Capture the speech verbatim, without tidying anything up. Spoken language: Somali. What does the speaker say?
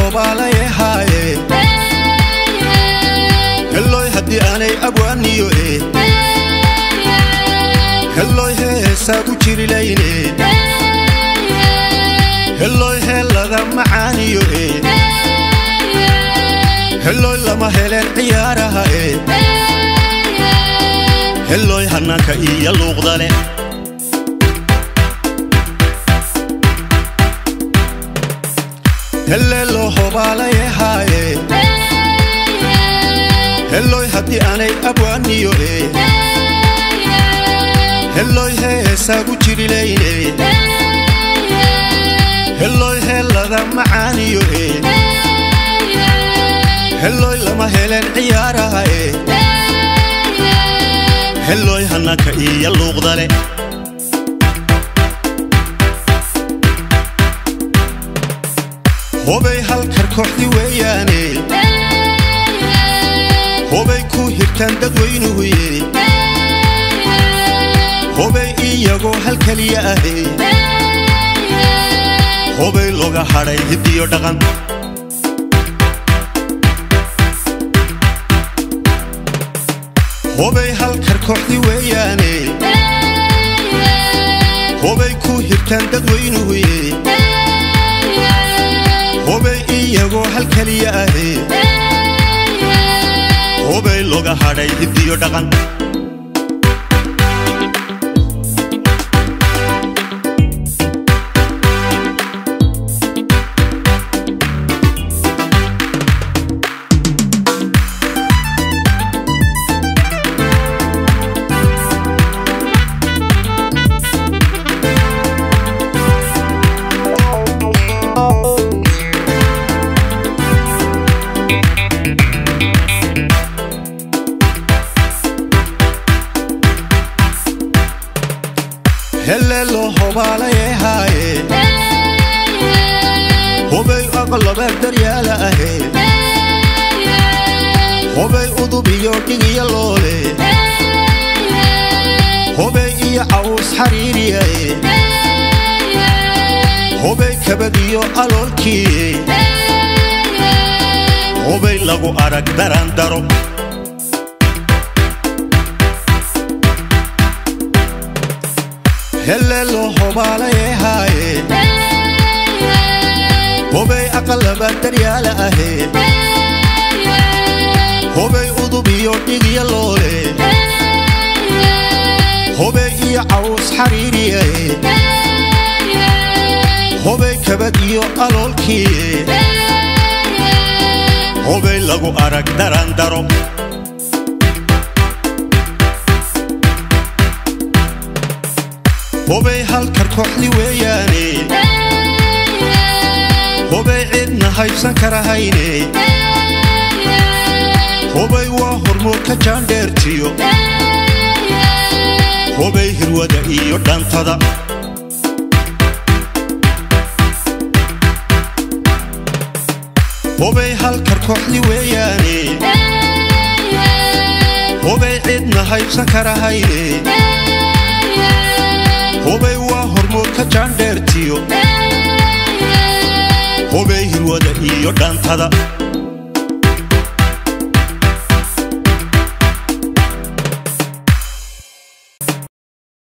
hobaalay haaye helloy haddii aanay abwaaniyo ee helloy heesaa ku jirilayne helloy heellada macaaniyo ee helloy lama heleen ciyaaraha ee helloy hannaanka iyo luuqda leh hello hobaalay haaye helloy haddii aanay abwaaniyo ee helloy heesaa ku jirilayne helloy heellada macaaniyo ee helloy lama heleen ciyaaraha ee helloy hannaanka iyo luuqda leh hobay halkar kooxdi weeyaane hobay ku hirtaan dadweynuhuye hobay iyagoo hal keliya ahe hobay looga hadhay hiddiyo dhaqan hobay halkar kooxdi weeyaane hobay ku hirtaan dadweynuhuye hobay iyagoo hal keliya ahe hobay looga hadhay hiddiyo dhaqan hello hobaalay haaye hobay aqlabeed daryaala ahe hobay udub iyo dhigiya loole hobay iyo caws xariiriyae hobay kabad iyo aloolkii hobay lagu arag daran daro hello hobaalay haaye hobay aqlabeed daryaala ahe hobay udub iyo dhigiya loole hobay iyo caws xariiriyae hobay kabad iyo aloolkii hobay lagu arag daran daro hobay halkar kooxdi weeyaane hobay cidna haybsan karahayne hobay waa hormoodka jaandheertiyo hobay hirwada iyo dhantada hobay halkar kooxdi weeyaane hobay cidna haybsan karahayne hobay waa hormoodka jaandheertiyo hobay hirwada iyo dhantada